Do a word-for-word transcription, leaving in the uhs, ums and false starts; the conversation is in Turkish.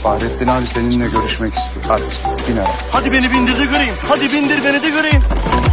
Fahrettin abi seninle görüşmek istiyor. Hadi bin ara. Hadi beni bindir de göreyim. Hadi bindir beni de göreyim.